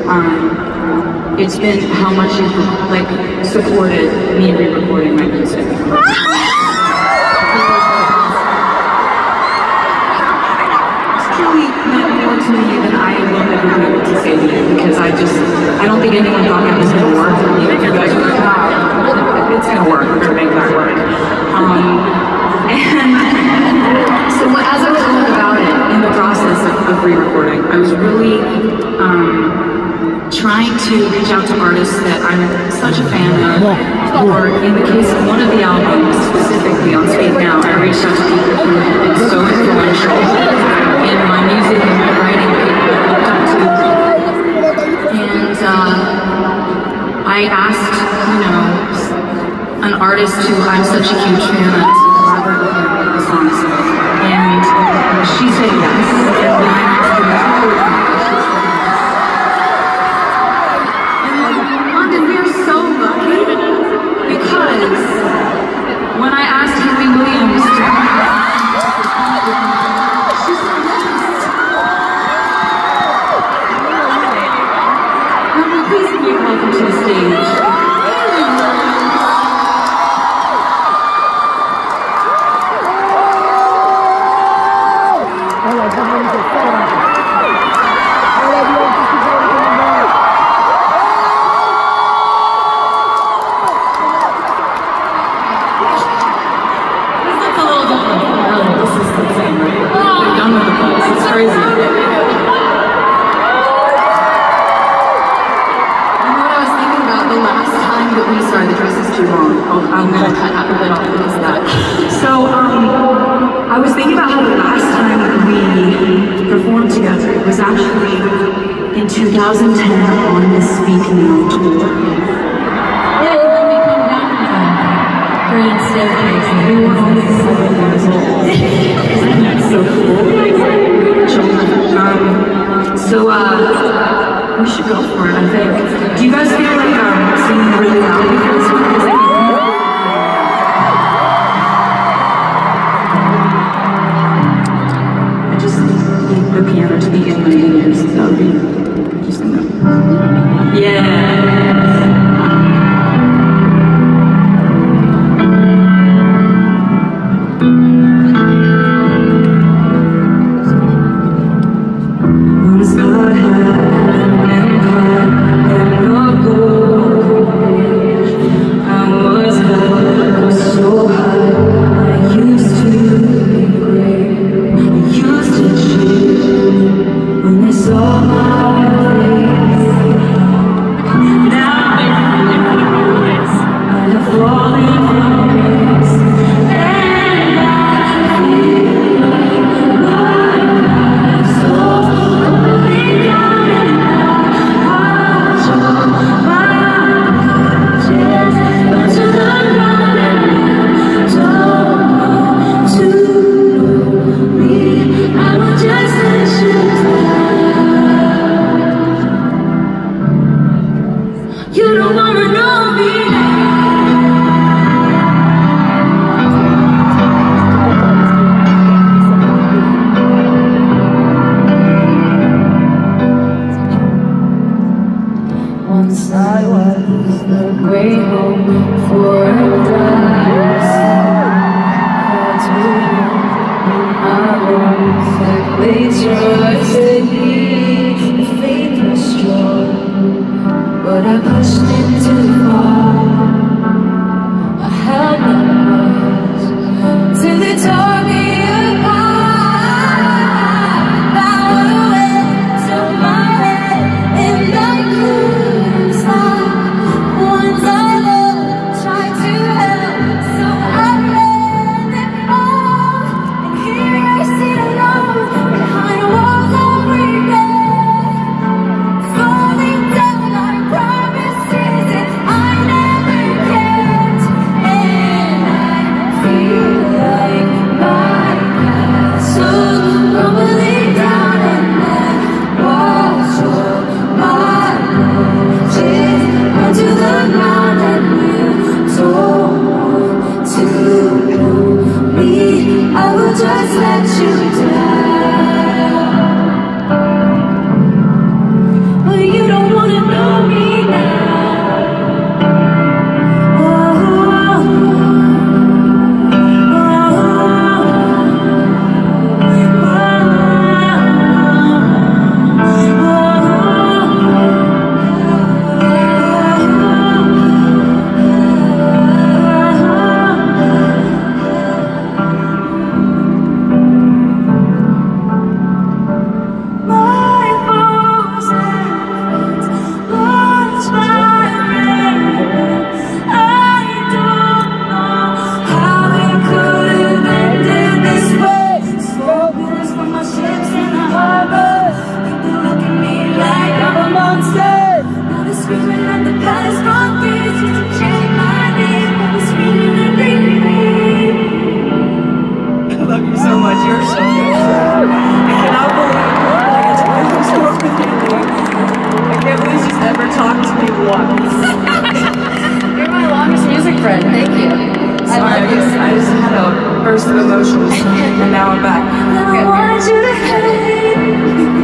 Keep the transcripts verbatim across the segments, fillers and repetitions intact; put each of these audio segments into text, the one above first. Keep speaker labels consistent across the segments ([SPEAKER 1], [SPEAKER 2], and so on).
[SPEAKER 1] um, it's been how much you've like supported me re-recording my music. It's truly meant more to me than I will ever be able to say to you, because I just, I don't think anyone thought that was going to work for me. You guys were like, ah, it's going to work, we're going to make that work. Um, and so as I was going about it, in the process of, of re-recording, I was really um, trying to reach out to artists that I'm such a fan of, or in the case of one of the albums, specifically on Speak Now, I reached out to people who have been so influential in my music and my writing, people I looked up to. And uh, I asked, you know, an artist who I'm such a huge fan of to collaborate with me on the songs. And she said yes. And when I asked her to work with me, she said yes. And London, we are so lucky, because when I asked Haley Williams to come back, she said yes. Haley, please give me a welcome to the stage. I'm gonna cut out a bit off because of that. So, um, I was thinking about how the last time we performed together, it was actually in two thousand ten on the Speak Now tour. Yeah, you let me come down with that grand staircase, and we were only seven years old. Isn't that so cool? Children. Um, so, uh, we should go for it, I think. Do you guys feel like um, singing really loudly for this one? The piano to be in my ears, that would be just gonna, yeah.
[SPEAKER 2] Once I was the great hope for a prize. Called to in my arms, like they trusted me. The faith was strong, but I pushed it too far. I held my breath till they tore me apart.
[SPEAKER 3] I
[SPEAKER 2] friend. Thank you.
[SPEAKER 1] Sorry, I, I, just, I just had a burst of emotions, and now I'm back.
[SPEAKER 2] I want you to hate.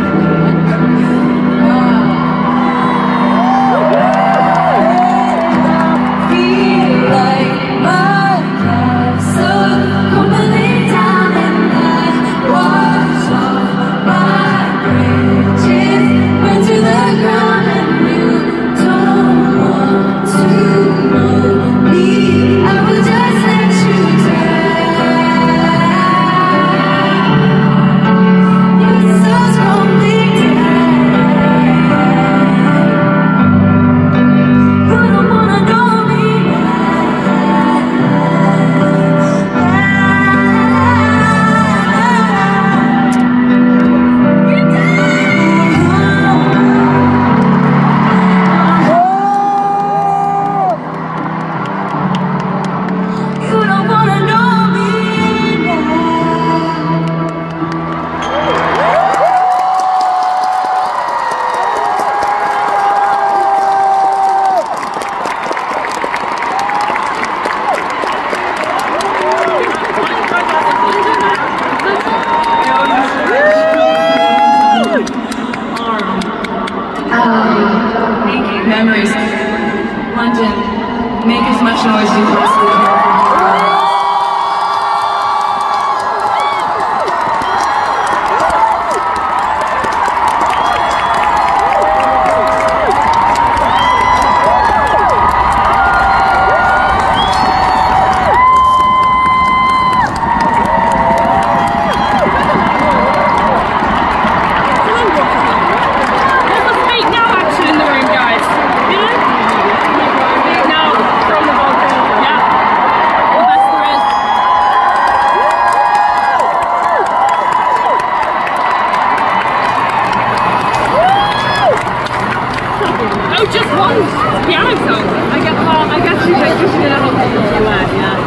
[SPEAKER 1] Memories. London, make as much noise as you possibly can.
[SPEAKER 3] Oh, just one piano song. I guess. Well, I guess you just did a whole thing. Yeah.